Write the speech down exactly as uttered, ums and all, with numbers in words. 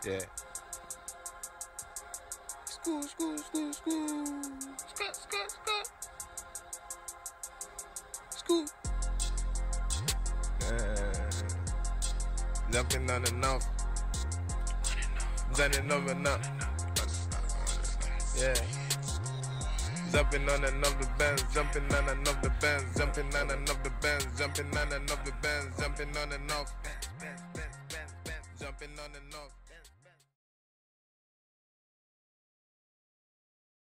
Yeah. School, school, school, school. Skirt, skirt, skirt. School. Uh, jumping on and off. Jumping over and up. Yeah. Jumping on and off the bands, jumping on and off the bands, jumping on and off the bands, jumping on and off the bands, jumping on and off. Jumping on and off.